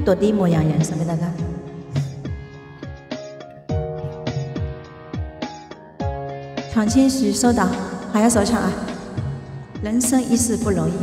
多的模样人送给大家。唱情绪收到，还要说唱啊！人生一世不容易。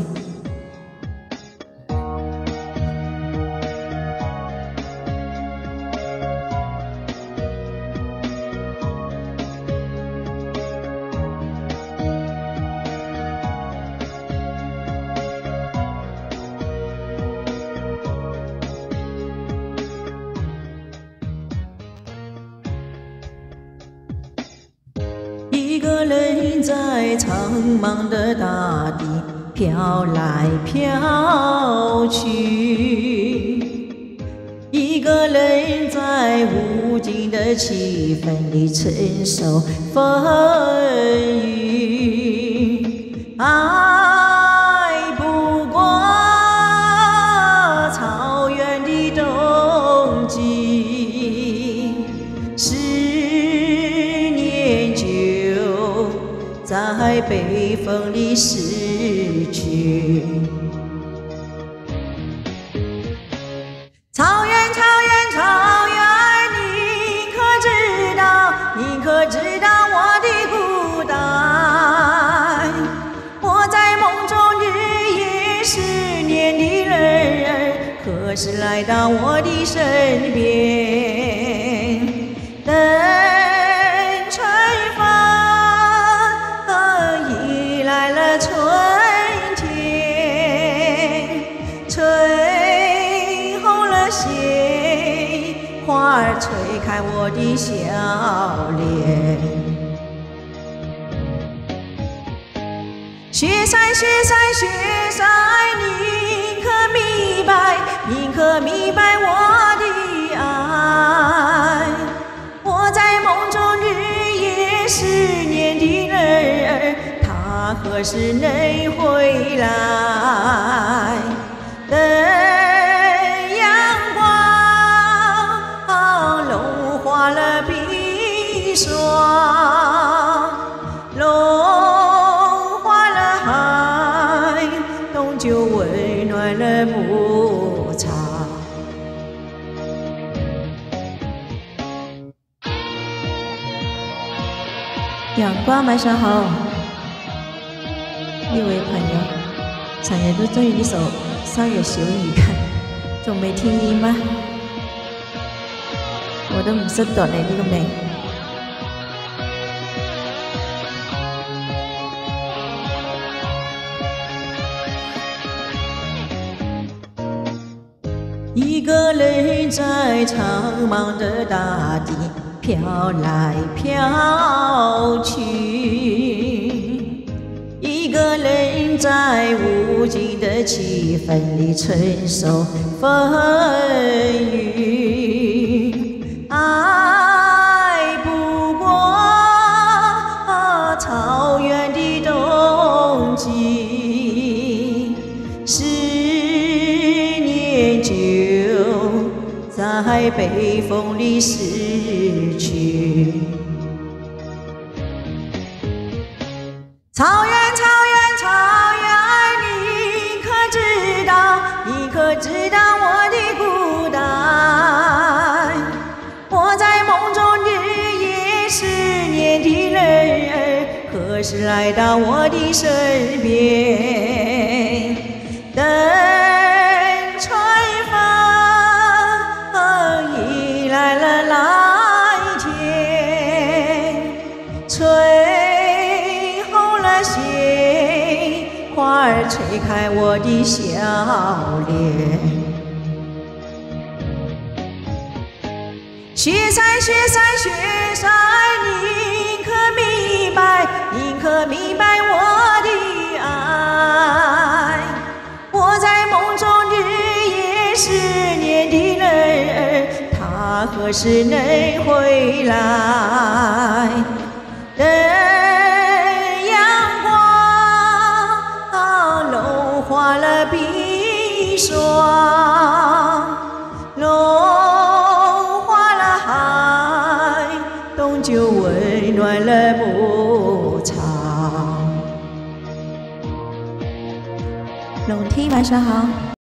一个人在苍茫的大地飘来飘去，一个人在无尽的气氛里承受风雨。爱不过草原的冬季，在北风里逝去。草原，草原，草原，你可知道？你可知道我的孤单？我在梦中日夜思念的人儿，何时来到我的身边？等。 春天，吹红了血，花儿吹开我的笑脸。雪山，雪山，雪山，你可明白？你可明白我的爱？我在梦中日夜思念的人儿。 何时能回来？等阳光融化了冰霜，融化了海，冻就温暖了牧场。阳光晚上好。 一位朋友，上月都终于一首《三月小雨》看，仲未聽厭嗎？我都唔識讀你呢個名。一個人在蒼茫的大地飄來飄去。 一個人在無盡的氣氛裡承受風雨，愛不過草原的冬季，思念就在北風裡逝去。草原。 草原，你可知道？你可知道我的孤单？我在梦中日夜思念的人儿，何时来到我的身边？等春风迎来了蓝天，吹红了血。 花儿吹开我的笑脸，雪山，雪山，雪山，你可明白？你可明白我的爱？我在梦中日夜思念的人儿，他何時能回來？等陽光融化了冰霜，融化了海，凍就溫暖了牧場。龍天晚上好。